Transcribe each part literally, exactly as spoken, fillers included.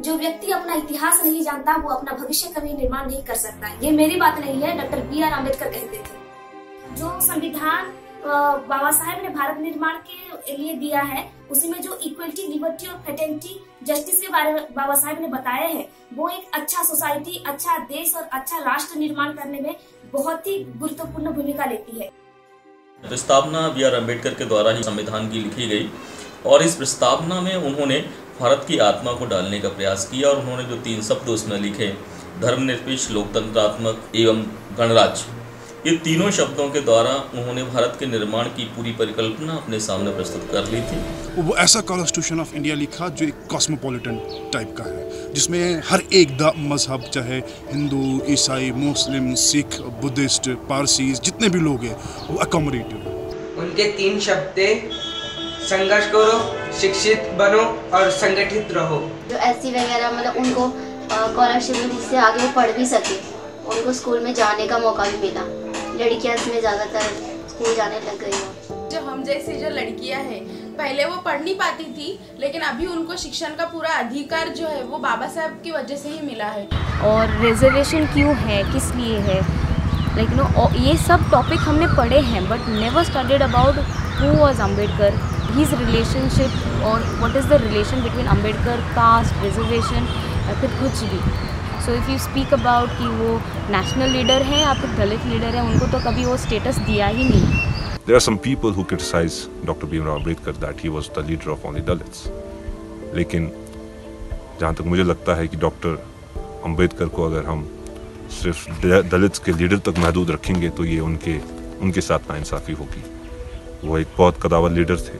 जो व्यक्ति अपना इतिहास नहीं जानता वो अपना भविष्य कभी निर्माण नहीं कर सकता। ये मेरी बात नहीं है, डॉक्टर बी आर अम्बेडकर कहते थे। जो संविधान बाबा साहेब ने भारत निर्माण के लिए दिया है, उसी में जो इक्वलिटी, लिबर्टी और फ्रेटर्निटी, जस्टिस के बारे में बाबा साहेब ने बताया है, वो एक अच्छा सोसाइटी, अच्छा देश और अच्छा राष्ट्र निर्माण करने में बहुत ही गुरुत्वपूर्ण भूमिका लेती है। प्रस्तावना बी आर अम्बेडकर के द्वारा ही संविधान की लिखी गई और इस प्रस्तावना में उन्होंने भारत की आत्मा को डालने का प्रयास किया और उन्होंने जो तीन शब्द उसमें लिखे, धर्मनिरपेक्ष, लोकतंत्रात्मक एवं गणराज्य, ये तीनों शब्दों के द्वारा उन्होंने भारत के निर्माण की पूरी परिकल्पना अपने सामने प्रस्तुत कर ली थी। वो ऐसा कॉन्स्टिट्यूशन ऑफ इंडिया लिखा जो एक कॉस्मोपॉलिटन टाइप का है, जिसमें हर एक मजहब, चाहे हिंदू, ईसाई, मुस्लिम, सिख, बुद्धिस्ट, पारसीज, जितने भी लोग हैं वो अकोमोडेटेड। उनके तीन शब्द थे, संघर्ष करो, शिक्षित बनो और संगठित रहो। जो एससी वगैरह मतलब उनको स्कॉलरशिप मिली जिससे आगे वो पढ़ भी सके, उनको स्कूल में जाने का मौका भी मिला। लड़कियां इसमें ज़्यादातर स्कूल जाने लग गई हैं। जो हम जैसी जो लड़कियां हैं, पहले वो पढ़ नहीं पाती थी, लेकिन अभी उनको शिक्षण का पूरा अधिकार जो है वो बाबा साहब की वजह से ही मिला है। और रिजर्वेशन क्यों है, किस लिए है, लाइक नो ये सब टॉपिक हमने पढ़े हैं, but never studied about who was Ambedkar, his relationship और what is the relation between Ambedkar, caste, reservation या फिर कुछ भी। So if you speak about कि वो नेशनल लीडर हैं या फिर दलित लीडर हैं, उनको तो कभी वो स्टेटस दिया ही नहीं। There are some people who criticize Doctor B R Ambedkar that he was the leader of only Dalits. लेकिन जहाँ तक मुझे लगता है कि डॉक्टर अम्बेडकर को अगर हम सिर्फ दलित्स के लीडर तक महदूद रखेंगे तो ये उनके उनके साथ नाइंसाफ़ी होगी। वो एक बहुत कदावर लीडर थे।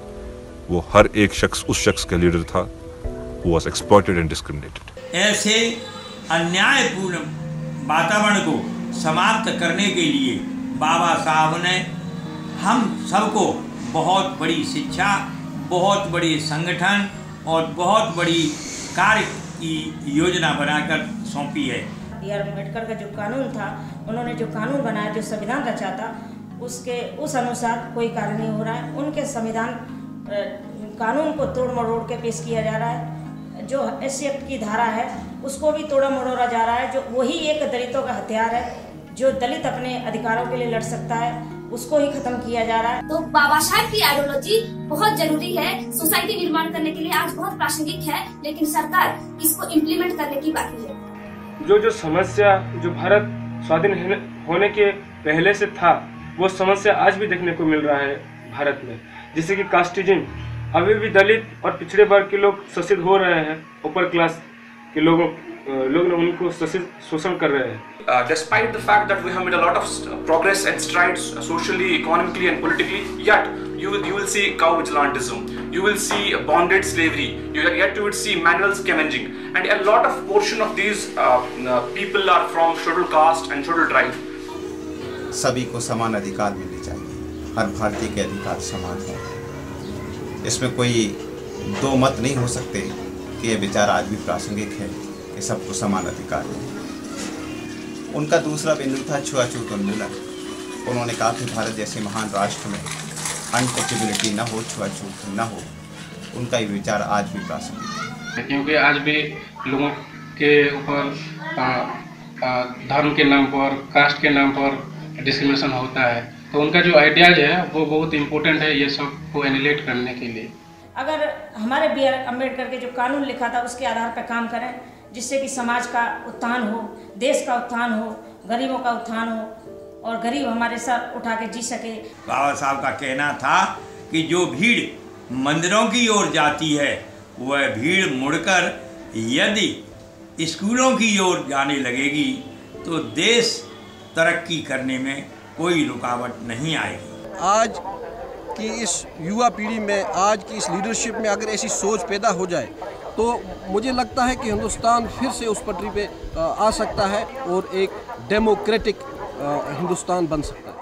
वो हर एक शख्स उस शख्स का लीडर था who was exploited and discriminated. ऐसे अन्यायपूर्ण वातावरण को समाप्त करने के लिए बाबा साहब ने हम सबको बहुत बड़ी शिक्षा, बहुत बड़ी संगठन और बहुत बड़ी कार्य की योजना बनाकर सौंपी है। बी आर अम्बेडकर का जो कानून था, उन्होंने जो कानून बनाया, जो संविधान रचा था, उसके उस अनुसार कोई कार्य नहीं हो रहा है। उनके संविधान कानून को तोड़ मरोड़ के पेश किया जा रहा है। जो एस सी एक्ट की धारा है उसको भी तोड़ा मरोड़ा जा रहा है। जो वही एक दलितों का हथियार है, जो दलित अपने अधिकारों के लिए लड़ सकता है, उसको ही खत्म किया जा रहा है। तो बाबा साहब की आइडियोलॉजी बहुत जरूरी है, सोसाइटी निर्माण करने के लिए आज बहुत प्रासंगिक है, लेकिन सरकार इसको इम्प्लीमेंट करने की बाकी है। जो जो समस्या जो भारत स्वाधीन होने के पहले से था, वो समस्या आज भी देखने को मिल रहा है भारत में। जैसे कि कास्टिज्म, अभी भी दलित और पिछड़े वर्ग के लोग शोषित हो रहे हैं, ऊपर क्लास के लोगों लोग उनको शोषण कर रहे हैं। Uh, despite the fact that we have made a lot of progress and strides uh, socially, economically and politically, yet you will, you will see cow vigilantism, you will see bonded slavery, you, yet you will see manual scavenging, and a lot of portion of these uh, uh, people are from scheduled caste and scheduled tribe. सभी को समान अधिकार मिलने चाहिए, हर भारतीय के अधिकार समान है। इसमें कोई दो मत नहीं हो सकते कि ये विचार आज भी प्रासंगिक है कि सबको समान अधिकार है। उनका दूसरा बिंदु था छुआछूत उन्मूलन। उन्होंने कहा कि भारत जैसे महान राष्ट्र में अनटचेबिलिटी न हो, छुआछूत न हो। उनका ये विचार आज भी प्रासंगिक है, क्योंकि आज भी लोगों के ऊपर धर्म के नाम पर, कास्ट के नाम पर डिस्क्रिमिनेशन होता है। तो उनका जो आइडियाज है वो बहुत इम्पोर्टेंट है ये सब को एनिलेट करने के लिए। अगर हमारे बी आर अम्बेडकर के जो कानून लिखा था उसके आधार पर काम करें, जिससे कि समाज का उत्थान हो, देश का उत्थान हो, गरीबों का उत्थान हो और गरीब हमारे सर उठा के जी सके। बाबा साहब का कहना था कि जो भीड़ मंदिरों की ओर जाती है वह भीड़ मुड़कर यदि स्कूलों की ओर जाने लगेगी तो देश तरक्की करने में कोई रुकावट नहीं आएगी। आज की इस युवा पीढ़ी में, आज की इस लीडरशिप में अगर ऐसी सोच पैदा हो जाए तो मुझे लगता है कि हिंदुस्तान फिर से उस पटरी पे आ सकता है और एक डेमोक्रेटिक हिंदुस्तान बन सकता है।